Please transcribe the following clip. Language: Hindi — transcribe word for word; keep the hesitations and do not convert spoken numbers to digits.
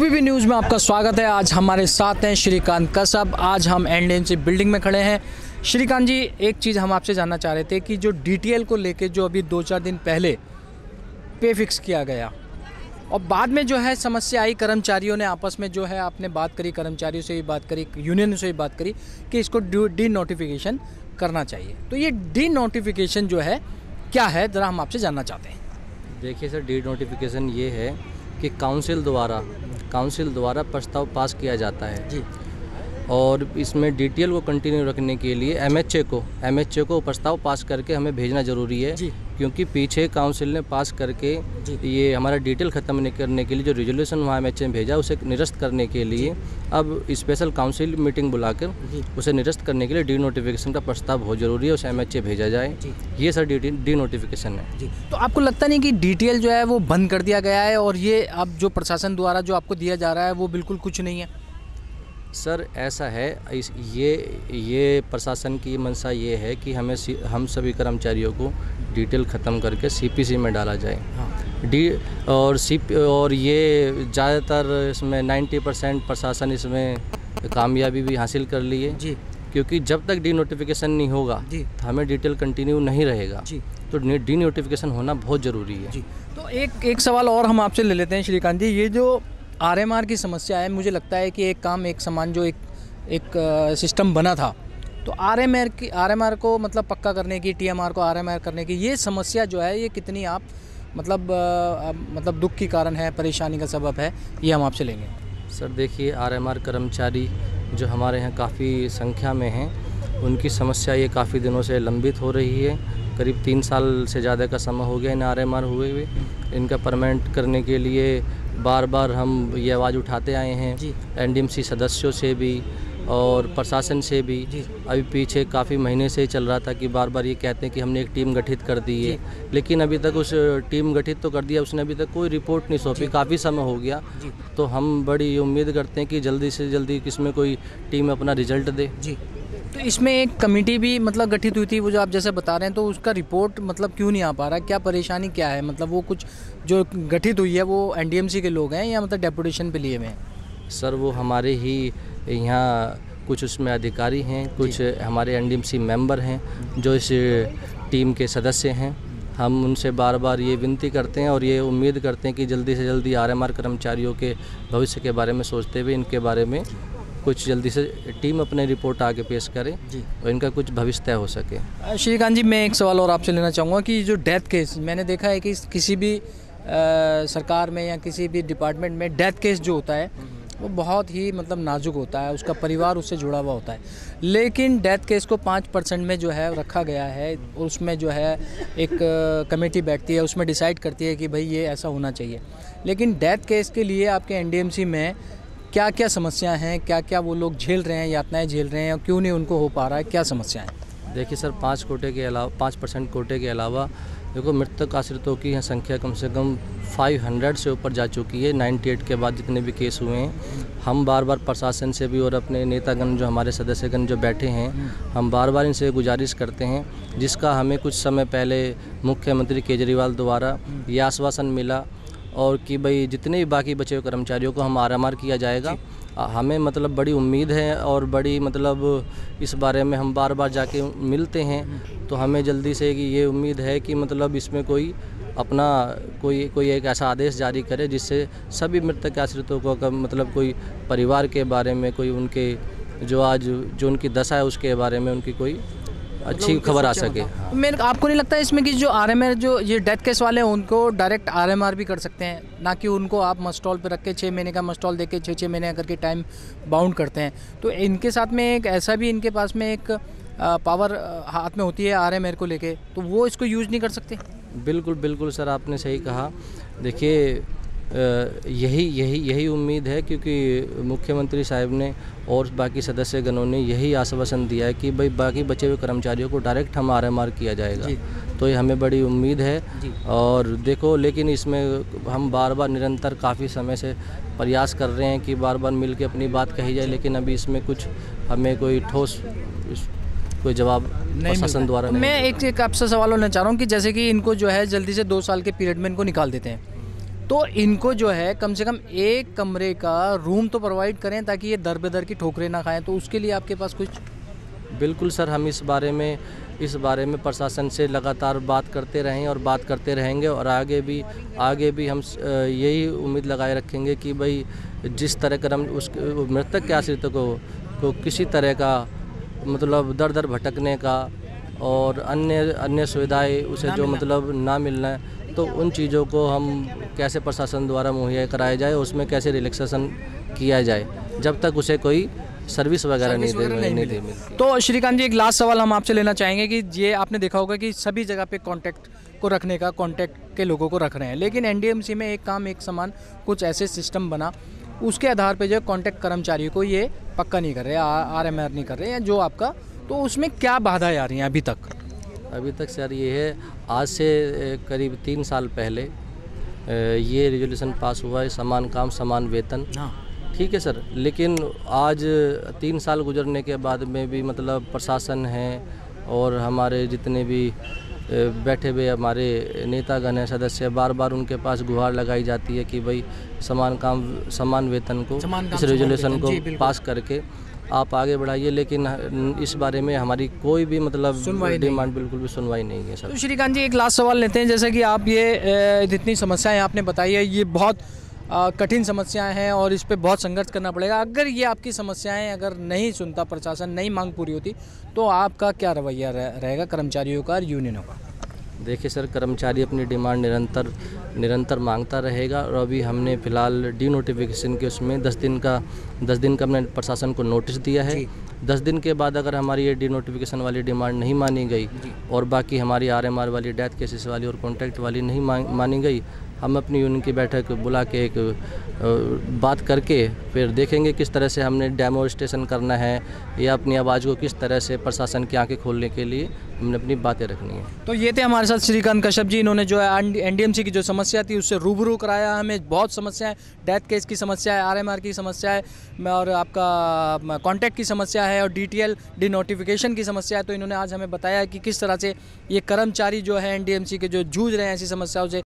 यूपीबी न्यूज़ में आपका स्वागत है। आज हमारे साथ हैं श्रीकांत कसब। आज हम एनडीएमसी बिल्डिंग में खड़े हैं। श्रीकांत जी, एक चीज़ हम आपसे जानना चाह रहे थे कि जो डीटीएल को लेके जो अभी दो चार दिन पहले पे फिक्स किया गया और बाद में जो है समस्या आई, कर्मचारियों ने आपस में जो है आपने बात करी, कर्मचारियों से भी बात करी, यूनियन से भी बात करी कि इसको डी नोटिफिकेशन करना चाहिए। तो ये डी नोटिफिकेशन जो है क्या है, ज़रा हम आपसे जानना चाहते हैं। देखिए सर, डी नोटिफिकेशन ये है कि काउंसिल द्वारा काउंसिल द्वारा प्रस्ताव पास किया जाता है जी, और इसमें डीटीएल को कंटिन्यू रखने के लिए एमएचए को एमएचए को प्रस्ताव पास करके हमें भेजना ज़रूरी है जी, क्योंकि पीछे काउंसिल ने पास करके ये हमारा डीटेल ख़त्म नहीं करने के लिए जो रिजोल्यूशन वहाँ एमएचए में भेजा उसे निरस्त करने के लिए अब स्पेशल काउंसिल मीटिंग बुलाकर उसे निरस्त करने के लिए डी नोटिफिकेशन का प्रस्ताव बहुत ज़रूरी है, उसे एमएचए भेजा जाए। ये सर डी डी नोटिफिकेशन है जी। तो आपको लगता नहीं कि डीटीएल जो है वो बंद कर दिया गया है और ये अब जो प्रशासन द्वारा जो आपको दिया जा रहा है वो बिल्कुल कुछ नहीं है? सर ऐसा है, इस ये ये प्रशासन की मंशा ये है कि हमें हम सभी कर्मचारियों को डिटेल ख़त्म करके सीपीसी में डाला जाए। हाँ। डी और सी और ये ज़्यादातर इसमें नब्बे परसेंट प्रशासन इसमें कामयाबी भी हासिल कर ली है जी, क्योंकि जब तक डी नोटिफिकेशन नहीं होगा जी तो हमें डिटेल कंटिन्यू नहीं रहेगा जी, तो डी नोटिफिकेशन होना बहुत ज़रूरी है जी। तो एक एक सवाल और हम आपसे ले लेते हैं श्रीकांत जी। ये जो आरएमआर की समस्या है, मुझे लगता है कि एक काम एक समान जो एक एक सिस्टम बना था, तो आरएमआर की आरएमआर को मतलब पक्का करने की, टीएमआर को आरएमआर करने की ये समस्या जो है ये कितनी आप मतलब आ, मतलब दुख की कारण है, परेशानी का सबब है, ये हम आपसे लेंगे। सर देखिए, आरएमआर कर्मचारी जो हमारे यहाँ काफ़ी संख्या में हैं, उनकी समस्या ये काफ़ी दिनों से लंबित हो रही है। करीब तीन साल से ज़्यादा का समय हो गया इन आरएमआर हुए हुए। इनका परमानेंट करने के लिए बार बार हम ये आवाज़ उठाते आए हैं एनडीएमसी सदस्यों से भी और प्रशासन से भी। अभी पीछे काफ़ी महीने से ही चल रहा था कि बार बार ये कहते हैं कि हमने एक टीम गठित कर दी है, लेकिन अभी तक उस टीम गठित तो कर दिया, उसने अभी तक कोई रिपोर्ट नहीं सौंपी, काफ़ी समय हो गया। तो हम बड़ी उम्मीद करते हैं कि जल्दी से जल्दी इसमें कोई टीम अपना रिजल्ट दे जी। तो इसमें एक कमेटी भी मतलब गठित हुई थी, वो जो आप जैसे बता रहे हैं, तो उसका रिपोर्ट मतलब क्यों नहीं आ पा रहा? क्या परेशानी क्या है? मतलब वो कुछ जो गठित हुई है वो एनडीएमसी के लोग हैं या मतलब डेपुटेशन पे लिए हुए हैं? सर वो हमारे ही यहाँ कुछ उसमें अधिकारी हैं, कुछ हमारे एनडीएमसी मेंबर हैं जो इस टीम के सदस्य हैं। हम उनसे बार बार ये विनती करते हैं और ये उम्मीद करते हैं कि जल्दी से जल्दी आरएमआर कर्मचारियों के भविष्य के बारे में सोचते हुए इनके बारे में कुछ जल्दी से टीम अपने रिपोर्ट आगे पेश करे जी, और इनका कुछ भविष्य तय हो सके। श्रीकांत जी, मैं एक सवाल और आपसे लेना चाहूँगा कि जो डेथ केस मैंने देखा है कि किसी भी आ, सरकार में या किसी भी डिपार्टमेंट में डेथ केस जो होता है वो बहुत ही मतलब नाजुक होता है, उसका परिवार उससे जुड़ा हुआ होता है, लेकिन डेथ केस को पाँच परसेंट में जो है रखा गया है। उसमें जो है एक कमेटी बैठती है, उसमें डिसाइड करती है कि भाई ये ऐसा होना चाहिए। लेकिन डेथ केस के लिए आपके एनडीएमसी में क्या क्या समस्याएं हैं, क्या क्या वो लोग झेल रहे हैं, यातनाएं झेल रहे हैं और क्यों नहीं उनको हो पा रहा है, क्या समस्याएं? देखिए सर, पाँच कोटे के अलावा पाँच परसेंट कोटे के अलावा देखो मृतक आश्रितों की संख्या कम से कम पाँच सौ से ऊपर जा चुकी है। अट्ठानवे के बाद जितने भी केस हुए हैं, हम बार बार प्रशासन से भी और अपने नेतागण जो हमारे सदस्यगण जो बैठे हैं, हम बार बार इनसे गुजारिश करते हैं, जिसका हमें कुछ समय पहले मुख्यमंत्री केजरीवाल द्वारा ये आश्वासन मिला और कि भाई जितने भी बाकी बचे हुए कर्मचारियों को हम आरएमआर किया जाएगा। हमें मतलब बड़ी उम्मीद है और बड़ी मतलब इस बारे में हम बार बार जाके मिलते हैं, तो हमें जल्दी से कि ये उम्मीद है कि मतलब इसमें कोई अपना कोई कोई एक ऐसा आदेश जारी करे जिससे सभी मृतक आश्रितों को मतलब कोई परिवार के बारे में, कोई उनके जो आज जो उनकी दशा है उसके बारे में उनकी कोई अच्छी खबर आ सके। हाँ। मेरे आपको नहीं लगता है इसमें कि जो आरएमआर जो ये डेथ केस वाले हैं उनको डायरेक्ट आरएमआर भी कर सकते हैं, ना कि उनको आप मस्टॉल पे रख के छः महीने का मस्टॉल दे के छः छः महीने करके टाइम बाउंड करते हैं? तो इनके साथ में एक ऐसा भी इनके पास में एक पावर हाथ में होती है आरएमआर को लेके, तो वो इसको यूज़ नहीं कर सकते? बिल्कुल बिल्कुल सर, आपने सही कहा। देखिए यही यही यही उम्मीद है, क्योंकि मुख्यमंत्री साहब ने और बाकी सदस्यगणों ने यही आश्वासन दिया है कि भाई बाकी बचे हुए कर्मचारियों को डायरेक्ट हम आरएमआर किया जाएगा, तो ये हमें बड़ी उम्मीद है। और देखो, लेकिन इसमें हम बार बार निरंतर काफ़ी समय से प्रयास कर रहे हैं कि बार बार मिल के अपनी बात कही जाए, लेकिन अभी इसमें कुछ हमें कोई ठोस कोई जवाब प्रशासन द्वारा नहीं। मैं एक एक आपसे सवाल होना चाह रहा हूँ कि जैसे कि इनको जो है जल्दी से दो साल के पीरियड में इनको निकाल देते हैं, तो इनको जो है कम से कम एक कमरे का रूम तो प्रोवाइड करें ताकि ये दर बेदर की ठोकरें ना खाएं, तो उसके लिए आपके पास कुछ? बिल्कुल सर, हम इस बारे में इस बारे में प्रशासन से लगातार बात करते रहें और बात करते रहेंगे, और आगे भी आगे भी हम यही उम्मीद लगाए रखेंगे कि भाई जिस तरह कर्म उस मृतक के आश्रित को को किसी तरह का मतलब दर दर भटकने का और अन्य अन्य सुविधाएं उसे जो मतलब ना मिलना है, तो उन चीज़ों को हम कैसे प्रशासन द्वारा मुहैया कराया जाए, उसमें कैसे रिलैक्सेशन किया जाए जब तक उसे कोई सर्विस वगैरह नहीं दे नहीं, नहीं दे मिलती। तो श्रीकांत जी, एक लास्ट सवाल हम आपसे लेना चाहेंगे कि ये आपने देखा होगा कि सभी जगह पे कांटेक्ट को रखने का, कांटेक्ट के लोगों को रख रहे हैं, लेकिन एनडीएमसी में एक काम एक समान कुछ ऐसे सिस्टम बना, उसके आधार पे जो कांटेक्ट कर्मचारियों को ये पक्का नहीं कर रहे, आर एम आर नहीं कर रहे हैं जो आपका, तो उसमें क्या बाधाएं आ रही हैं अभी तक? अभी तक सर ये है, आज से करीब तीन साल पहले ये रेजोल्यूशन पास हुआ है, समान काम समान वेतन। हाँ ठीक है सर, लेकिन आज तीन साल गुजरने के बाद में भी मतलब प्रशासन है और हमारे जितने भी बैठे हुए हमारे नेतागण हैं, सदस्य, बार बार उनके पास गुहार लगाई जाती है कि भाई समान काम समान वेतन को, इस रेजोल्यूशन को पास करके आप आगे बढ़ाइए, लेकिन इस बारे में हमारी कोई भी मतलब डिमांड बिल्कुल भी सुनवाई नहीं है सर। तो श्रीकांत जी, एक लास्ट सवाल लेते हैं, जैसा कि आप ये जितनी समस्याएं आपने बताई है, ये बहुत आ, कठिन समस्याएं हैं और इस पे बहुत संघर्ष करना पड़ेगा। अगर ये आपकी समस्याएं अगर नहीं सुनता प्रशासन, नहीं मांग पूरी होती, तो आपका क्या रवैया रहेगा कर्मचारियों का और यूनियनों का? देखिए सर, कर्मचारी अपनी डिमांड निरंतर निरंतर मांगता रहेगा, और अभी हमने फ़िलहाल डी नोटिफिकेशन के उसमें दस दिन का दस दिन का हमने प्रशासन को नोटिस दिया है। दस दिन के बाद अगर हमारी ये डी नोटिफिकेशन वाली डिमांड नहीं मानी गई और बाकी हमारी आर एम आर वाली, डेथ केसेस वाली और कॉन्ट्रैक्ट वाली नहीं मानी गई, हम अपनी यूनियन की बैठक बुला के एक बात करके फिर देखेंगे किस तरह से हमने डेमोन्स्ट्रेशन करना है या अपनी आवाज़ को किस तरह से प्रशासन की आंखें खोलने के लिए हमने अपनी बातें रखनी है। तो ये थे हमारे साथ श्रीकांत कश्यप जी, इन्होंने जो है एनडीएमसी की जो समस्या थी उससे रूबरू कराया हमें। बहुत समस्या है, डेथ केस की समस्या है, आरएमआर की समस्या है और आपका कॉन्टैक्ट की समस्या है और डीटीएल डी नोटिफिकेशन की समस्या है। तो इन्होंने आज हमें बताया कि किस तरह से ये कर्मचारी जो है एनडीएमसी के जो जूझ रहे हैं ऐसी समस्याओं से।